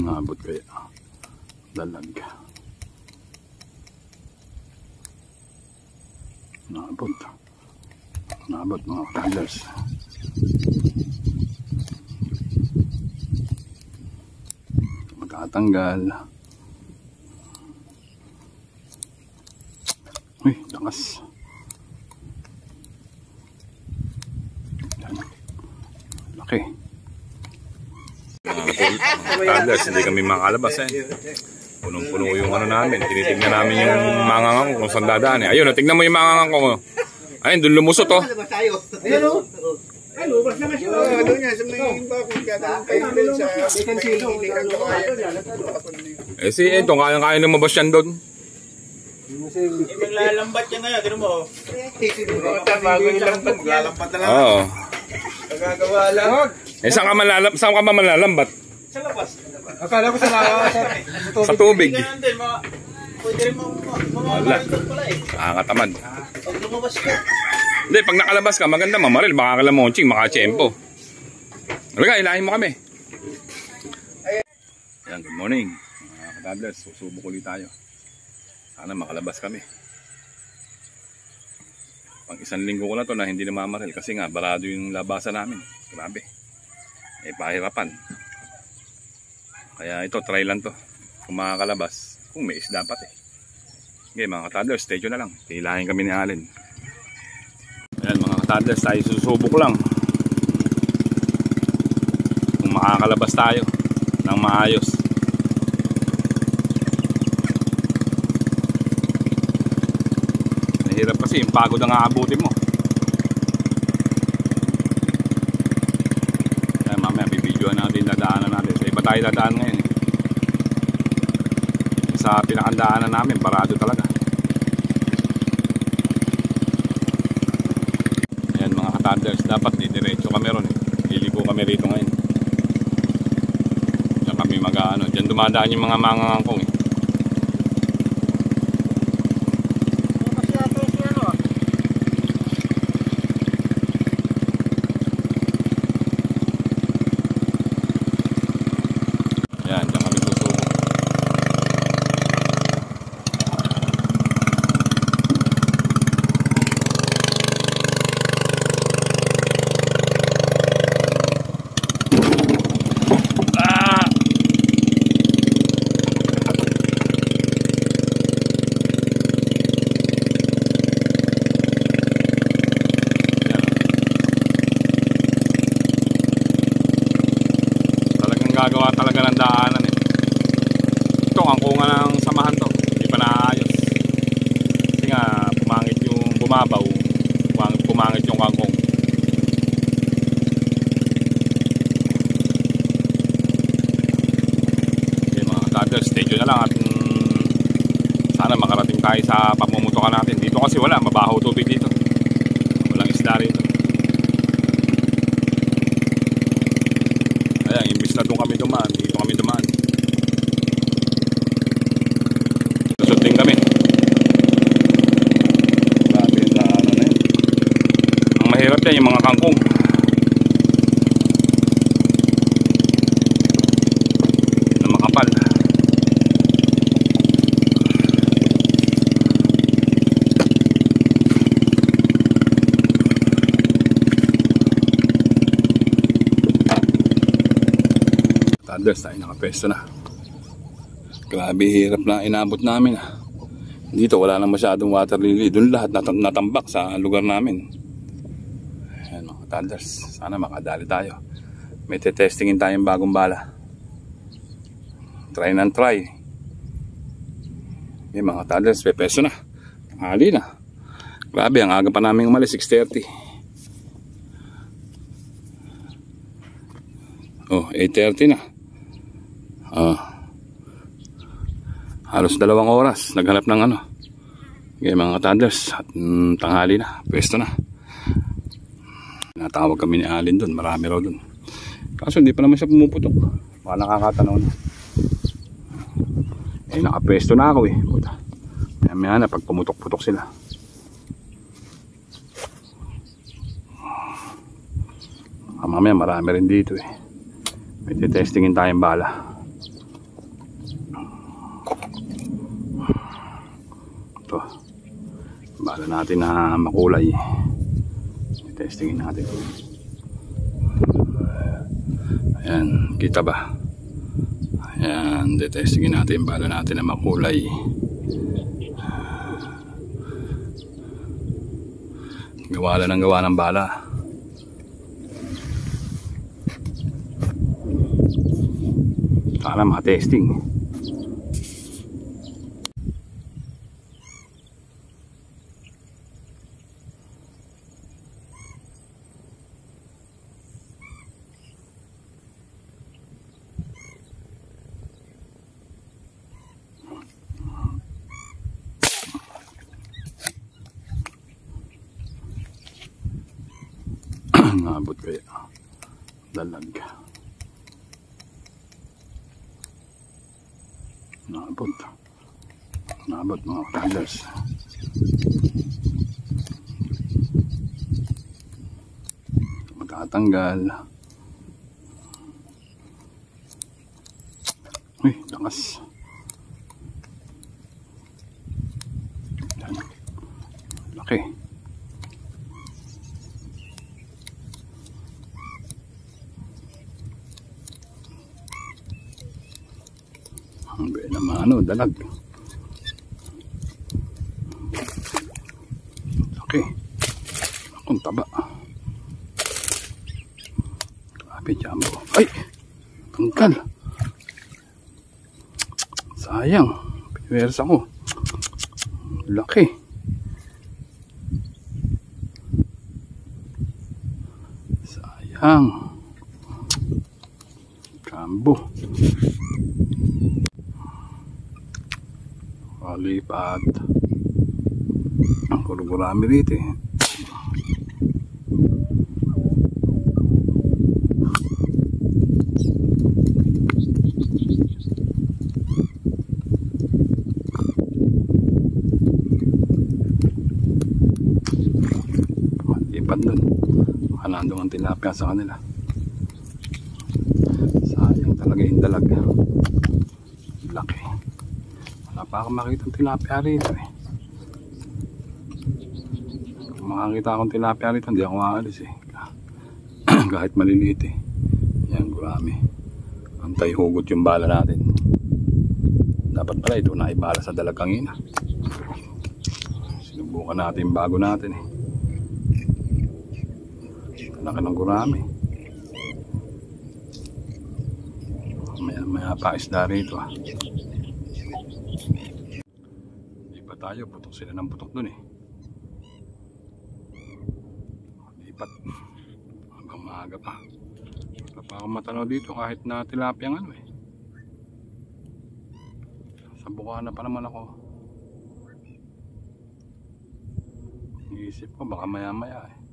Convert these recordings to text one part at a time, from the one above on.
Nabot kaya. Dalag. Nabot. Nabot mga paddlers. Magkatanggal. Uy, lakas. Yan. Laki. Paddlers, hindi kami makalabas Punong-puno yung ano namin. Tinitignan namin yung mangangang kung saan dadaan Ayun, tignan mo yung mangangang ko. Ayun, doon lumusot Ayun o. Ano, bas naman siya. Doon niya, sa may bakong gagawin kayo doon sa hilikan ko kaya. Si Ito, kaya lumabas yan doon. Maglalambat yan ngayon, tinan mo. Bago yung lambat, maglalambat na lang. Oo. Nagagawa lang. Saan ka ba malalambat? Sa labas. Akala ko sa tubig. Pwede rin mamamaril doon pala Nakakatamad. Pag lumabas ka. Hindi, pag nakalabas ka, maganda mamaril. Baka kalamonching, makachempo. Talaga, ilahin mo kami. Ayan, good morning. Mga ka-paddlers, susubok ulit tayo. Sana makalabas kami. Pang isang linggo ko na to na hindi na mamaril. Kasi nga, barado yung labasan namin. Grabe. Pahirapan. Kaya ito, try lang to. Kung makakalabas, kung may isda dapat Okay, mga ka-paddlers, stay tuned na lang. Hilahin kami ni Allen. Ayan mga ka-paddlers, tayo susubok lang. Kung makakalabas tayo ng maayos. Nahirap kasi, yung pagod ang aabutin mo. Ayan, mamaya bibidyoan natin, dadaanan natin. Sa iba tayo dadaan ngayon Sa pinakandaanan namin, barado talaga. Ayan mga ka-paddlers, dapat diretso kami ron Liligo kami rito ngayon. Diyan kami mag-ano, diyan dumadaan yung mga mangangangkong Ayan, diyan kami susubok. Gagawa talaga ng daanan Ito, angkungan ng samahan to. Hindi pa naayos. Kasi nga, pumangit yung bumabaw. Pumangit yung kangkong. Okay mga ka-paddlers, stay tuned na lang at sana makarating tayo sa pamumutukan natin. Dito kasi wala, mabaho tubig dito. Walang isda rito. Ayan, imbis na doon kami dumaan, dito kami dumaan. Lusot din kami. Grabe na ano na yun. Ang mahirap yan, yung mga kangkong. Na makapal. Paddlers, tayo nakapesto na. Grabe hirap na inabot namin Dito wala na masyadong water lily. Doon lahat natambak sa lugar namin. Ayan mga paddlers, sana makadali tayo. May testingin tayong bagong bala. Try and try. Yung mga paddlers, pepesto na. Tanghali na. Grabe, ang aga pa namin umalis, 6:30. Oh, 8:30 na. Halos 2 oras naghanap ng ano. Okay mga paddlers, at tanghali na, pwesto na. Natawag kami ni Allen doon, marami raw doon. Kaso hindi pa naman siya pumuputok. Baka nakakatanaw na. Nakapwesto na ako Maya na pag pumutok-putok sila. Mamaya marami rin dito May testingin tayong bala. Ito. Bala natin na makulay. Testingin natin. Ayan, kita ba? Ayan, testingin natin. Bala natin na makulay. Gawa lang ng gawa ng bala. Sana makatesting. Nabot kaya dalag. Nabot mga brothers. Magtatanggal. Uy, lakas. Laki. Hindi naman dalag. Okay. Akong taba. Grabe jumbo. Ay! Tangkal. Sayang. Piniwersa ko. Laki. Sayang. Jumbo. Lipat. Ang kurugurami rito eh. Lipat dun. Nandun ang tilapia sa kanila. Sayang talaga yung dalag. Laki. Wala pa akong makita ng tilapia rito eh. Kung makakita akong tilapia rito, hindi ako maalis eh. Kahit maliliit eh. Yan, gurami. Antay hugot yung bala natin. Dapat pala ito na ibala sa dalagang ina. Sinubukan natin yung bago natin eh. Laki ng gurami. Maya pa isda rito ah. Lipat tayo, putok sila ng putok dun eh. Lipat hanggang maaga pa. Wala pa akong matanaw dito kahit na tilapia ano eh. Sa Bukana pa naman ako. Iisip ko baka maya maya eh.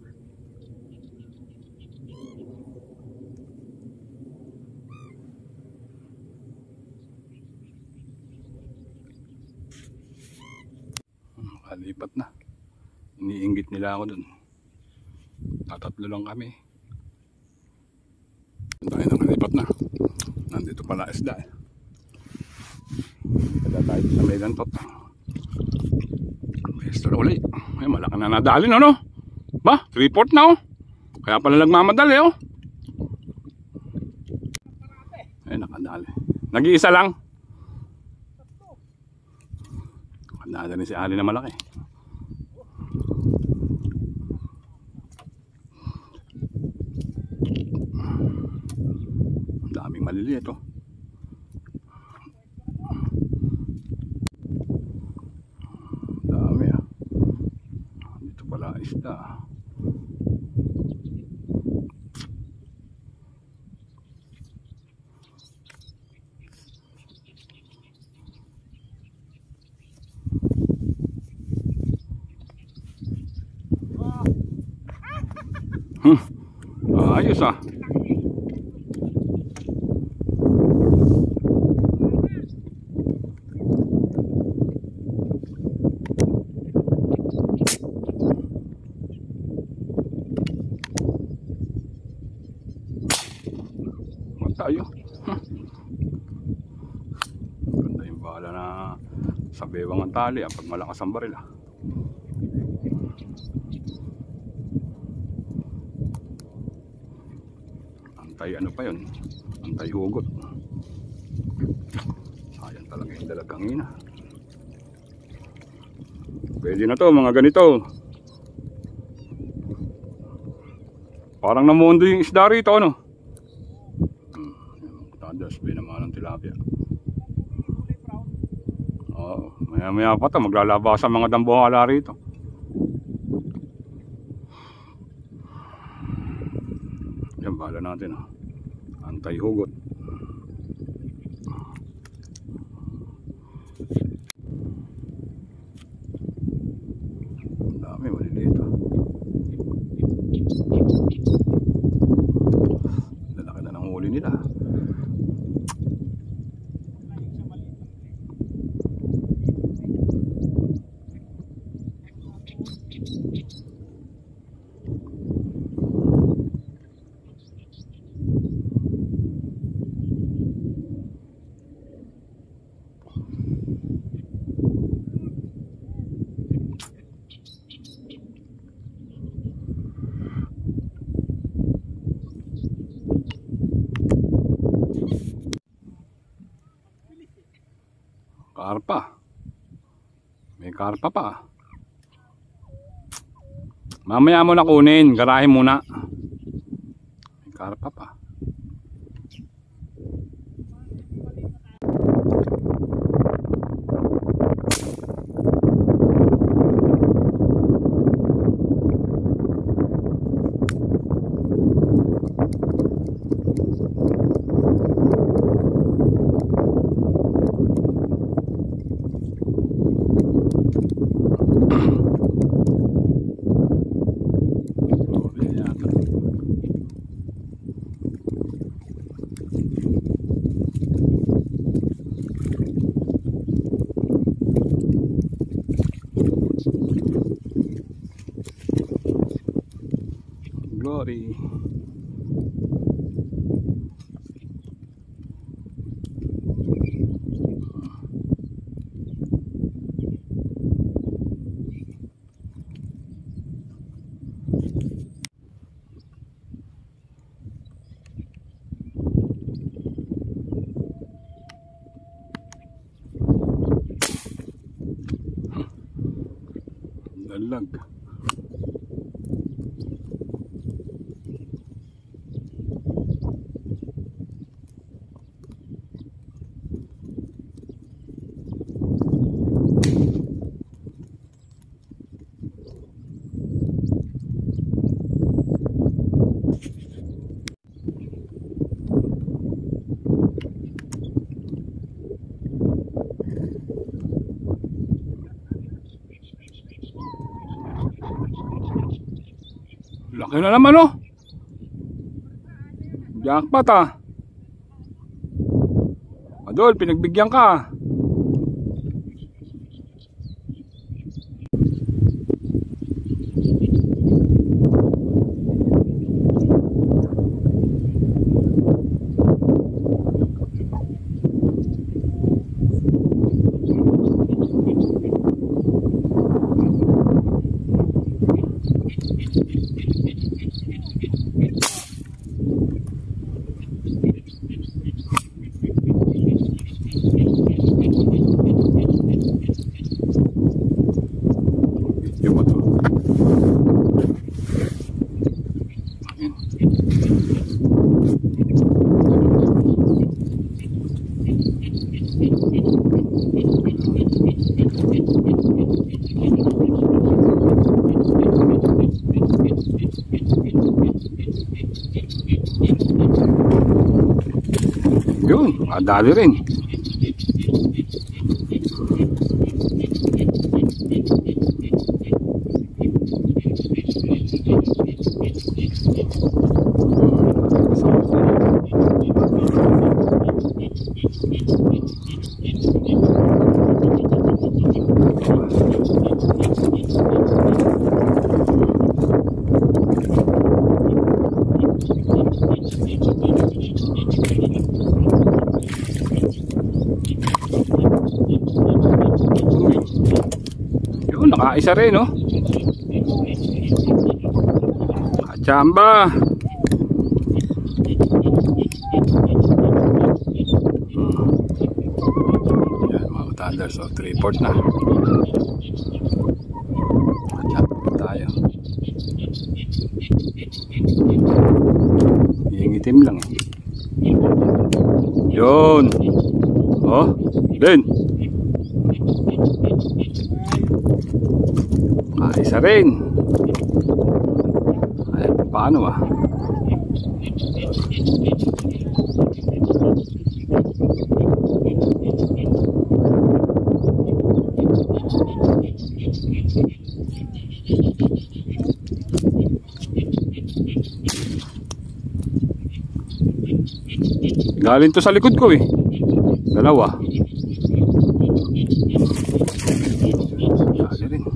Lipat na. Iniinggit nila ako dun. Tatatlo lang kami. Tayo nakalipat na. Nandito pala isda eh. Kada tayo sa may gantot. Pwesto na ulit. Ay, malaki na nadali na no? Ba? 3/4 na oh. Kaya pala nagmamadali oh. Ay, nakadali. Nag-iisa lang. Nakadali si Ali na malaki. Daming maliliit oh. Dami ah. Dito pala isda. Ayos ah. Tayo. Ganda yung bala na sa Nakabewang ang tali pag malakas ang baril. Antay ano pa yun? Antay hugot. Sayang talaga yung dalagang ina. Pwede na to mga ganito. Parang namundo yung isda rito, ano? Tadas, naman ng tilapia. Oo, maya pa to, maglalaba sa mga dambuhala rito. Yan, bahala natin, oh. Antay hugot. Ang dami, maliliit, oh. Lalaki na ng huli nila. Karpa. May karpa pa. Mamaya mo na kunin, garahin muna. May karpa pa. Glory. Dalag. Laki na naman, oh. Jackpot, ah. Adol, pinagbigyan ka. Yun, madali rin. Yun, nakaisa rin, no? Kachamba. Yan, mga Thunders. So, 3-4 na. Kachamba tayo. Iingitim lang, eh. Yun. Oh, din. Isa rin. Ay, paano ba? Galing to sa likod ko eh. Dalawa. Dali rin.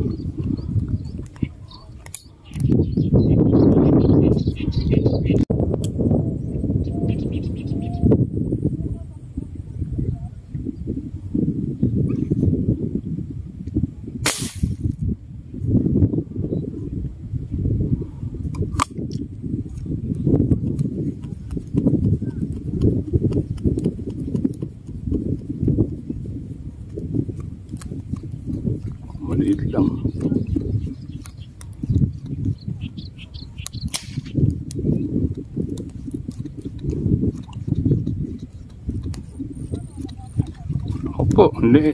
Maliit lang. Ako po, ang liit.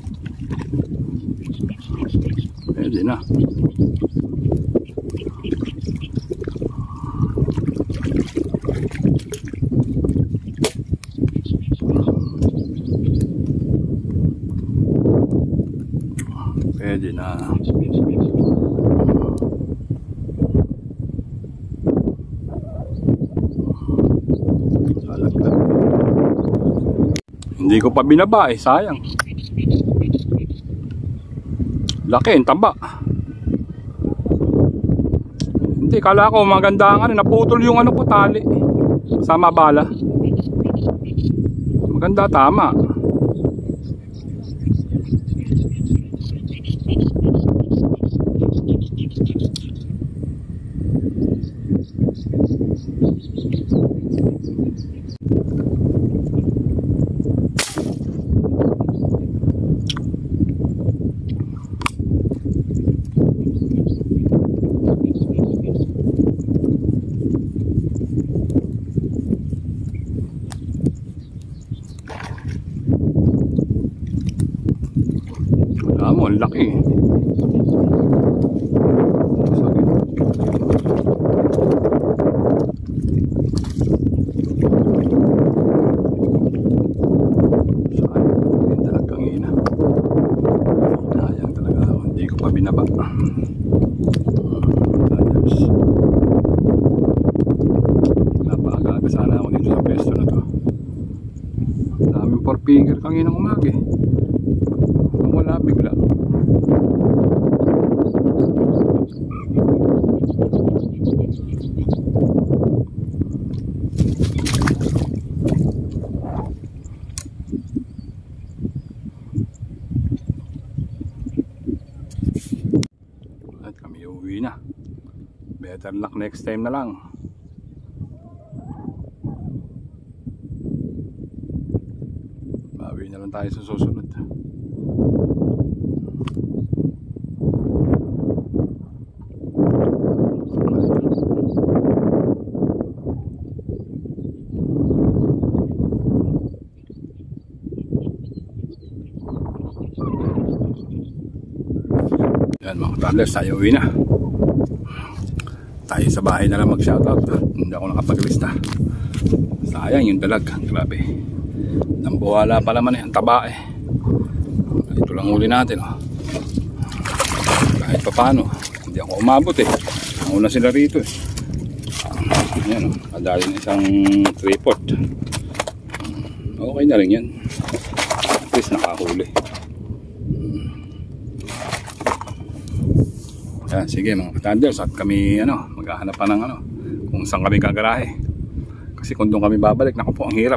Pwede na. Pwede na. Hindi ko pa binaba eh, sayang. Laki, ang taba. Hindi, kala ko maganda ang ano, naputol yung ano ko, tali. Sama bala. Maganda, tama. Mo, ang laki. Sayang talagang ina. Sayang talaga. Hindi ko pa binaba. Napakagaga sana ako dito sa pesto na to. Daming 4-figure kanginang umagi. Wala bigla. At kami uuwi na. Better luck next time na lang. Bawi na lang tayo sa susunod. Yan mga Thunders, tayo uwi na. Tayo sa bahay na lang mag-shoutout. Hindi ako nakapaglista. Sayang yung dalag. Grabe. Nambuwala pa naman eh. Ang taba eh. Ito lang uli natin oh. Kahit pa paano. Hindi ako umabot eh. Nauna sila rito eh. Yan oh. Kadali na isang 3-4. Okay na rin yan. At least nakahuli. Yan, sige mga Thunders, at kami maghahanap pa ng kung saan kami gagarahe. Kasi kung doon kami babalik, naku po, ang hirap.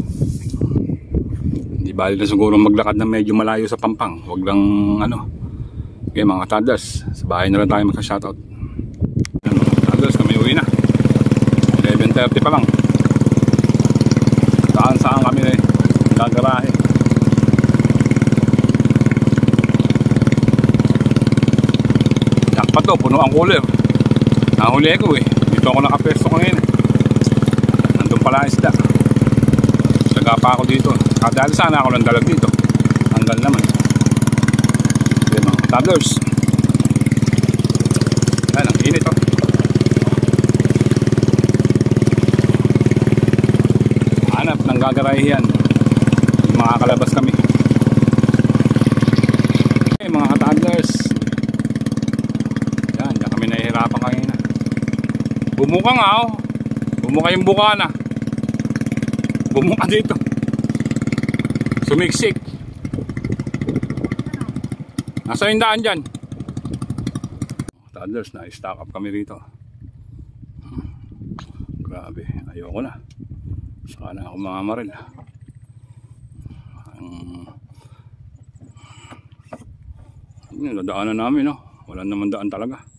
Hindi bali na siguro maglakad na medyo malayo sa Pampang. Huwag lang Okay mga toddlers, sa bahay na lang tayo magka-shoutout. Ayan mga toddlers, kami uwi na. 11:30 pa lang. Saan kami gagarahe. Yakpa to, puno ang cooler. Nahuli ko dito ako nakapesto ko ngayon. Nandun pala ang isda. Saga pa ako dito. Dahil sana ako ng dalag dito. Hanggang naman. Okay mga toddlers. Ayan, ang init oh. Hanap ng gagarahihan. Makakalabas kami. Okay mga toddlers. Yan, diyan kami nahihirapan kanina. Bumuka nga oh. Bumuka yung buka na. Bumuka dito. Sumiksik. Nasa yung daan dyan. Toddlers, na-stock up kami rito. Grabe, ayoko na. Saka na ako mamamaril. Nadaanan namin, no? Wala naman daan talaga.